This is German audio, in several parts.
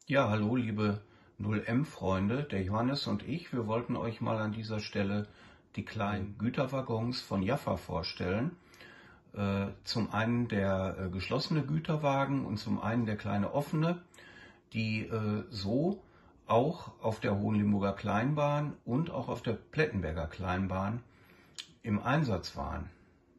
Ja, hallo liebe 0M-Freunde, der Johannes und ich, wir wollten euch mal an dieser Stelle die kleinen Güterwaggons von Jaffa vorstellen. Zum einen der geschlossene Güterwagen und zum einen der kleine offene, die so auch auf der Hohenlimburger Kleinbahn und auch auf der Plettenberger Kleinbahn im Einsatz waren.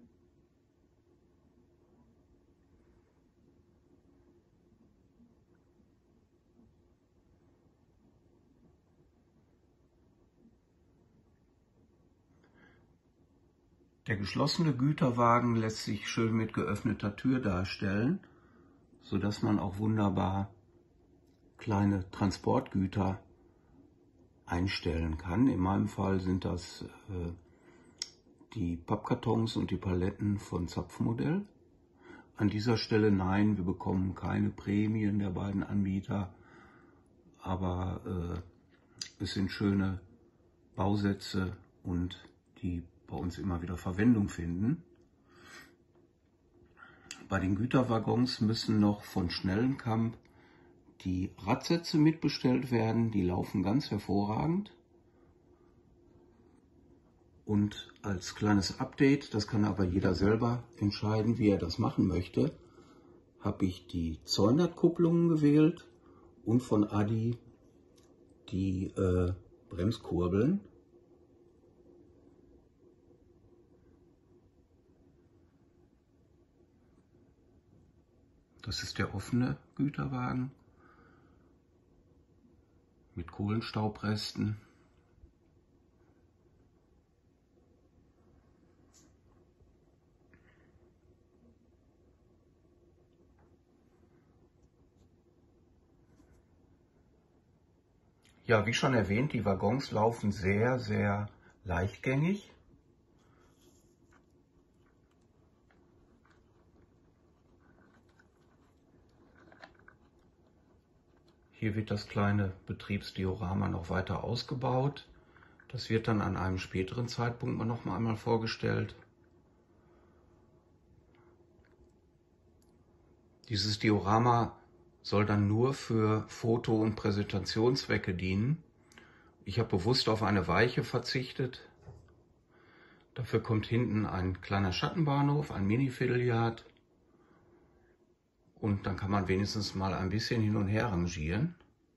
Der geschlossene Güterwagen lässt sich schön mit geöffneter Tür darstellen, sodass man auch wunderbar kleine Transportgüter einstellen kann. In meinem Fall sind das die Pappkartons und die Paletten von Zapfmodell. An dieser Stelle nein, wir bekommen keine Prämien der beiden Anbieter, aber es sind schöne Bausätze und die bei uns immer wieder Verwendung finden. Bei den Güterwaggons müssen noch von Schnellenkamp die Radsätze mitbestellt werden, die laufen ganz hervorragend. Und als kleines Update, das kann aber jeder selber entscheiden, wie er das machen möchte, habe ich die Zollner-Kupplungen gewählt und von Adi die Bremskurbeln. Das ist der offene Güterwagen mit Kohlenstaubresten. Ja, wie schon erwähnt, die Waggons laufen sehr, sehr leichtgängig. Hier wird das kleine Betriebsdiorama noch weiter ausgebaut. Das wird dann an einem späteren Zeitpunkt noch einmal vorgestellt. Dieses Diorama soll dann nur für Foto- und Präsentationszwecke dienen. Ich habe bewusst auf eine Weiche verzichtet. Dafür kommt hinten ein kleiner Schattenbahnhof, ein Mini-Vierteljard. Und dann kann man wenigstens mal ein bisschen hin und her rangieren.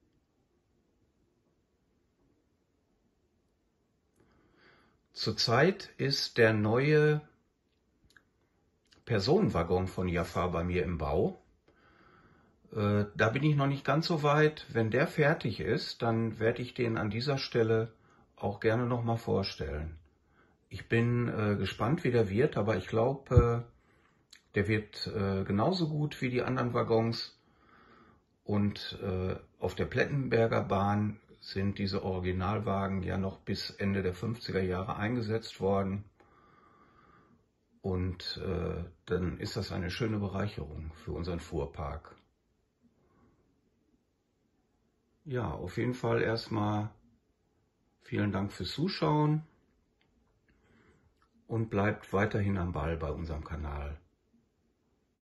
Zurzeit ist der neue Personenwaggon von Jaffa bei mir im Bau. Da bin ich noch nicht ganz so weit. Wenn der fertig ist, dann werde ich den an dieser Stelle auch gerne noch mal vorstellen. Ich bin gespannt, wie der wird, aber ich glaube, der wird genauso gut wie die anderen Waggons. Und auf der Plettenberger Bahn sind diese Originalwagen ja noch bis Ende der 50er Jahre eingesetzt worden. Und dann ist das eine schöne Bereicherung für unseren Fuhrpark. Ja, auf jeden Fall erstmal vielen Dank fürs Zuschauen und bleibt weiterhin am Ball bei unserem Kanal.